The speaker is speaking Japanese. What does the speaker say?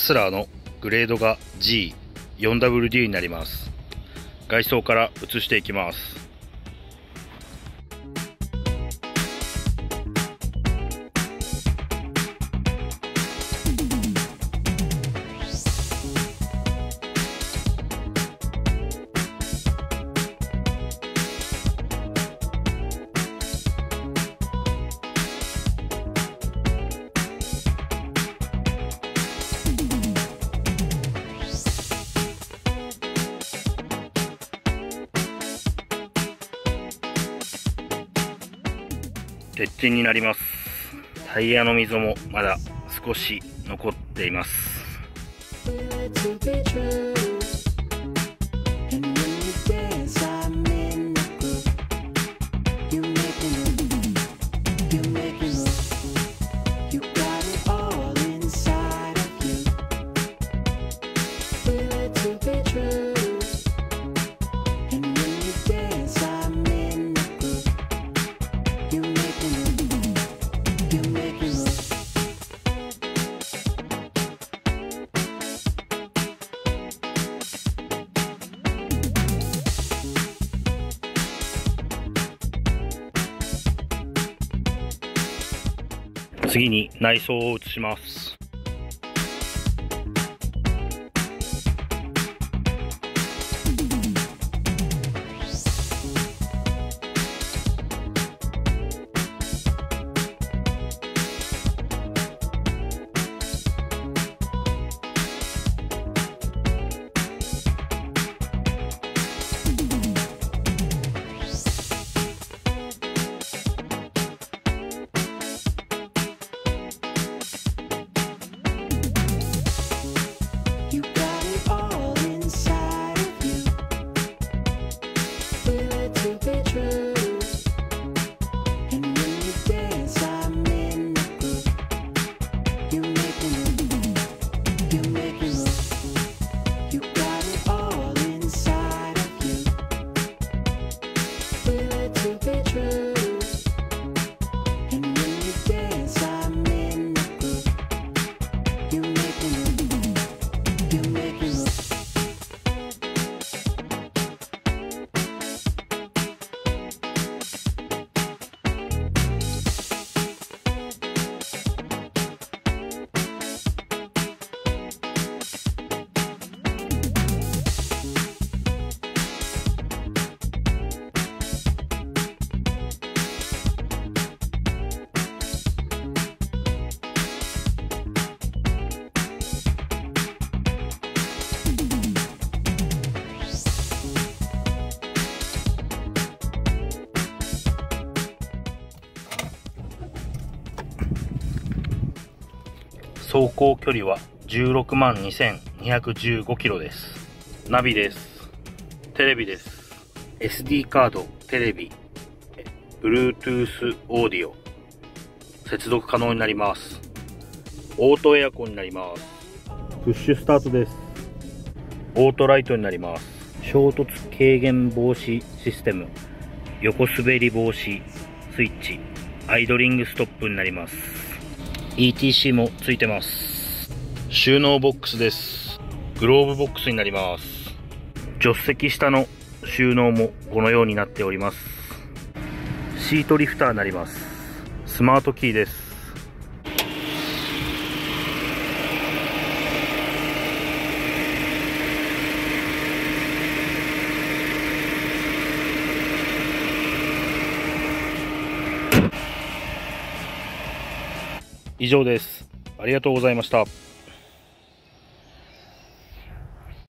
スラーのグレードが G4WD になります。外装から移していきます。鉄筋になります。タイヤの溝もまだ少し残っています。次に内装を移します。走行距離は16万2215キロです。ナビです。テレビです。SD カード、テレビ、Bluetooth オーディオ、接続可能になります。オートエアコンになります。プッシュスタートです。オートライトになります。衝突軽減防止システム、横滑り防止スイッチ、アイドリングストップになります。ETC もついてます。収納ボックスです。グローブボックスになります。助手席下の収納もこのようになっております。シートリフターになります。スマートキーです。以上です。ありがとうございました。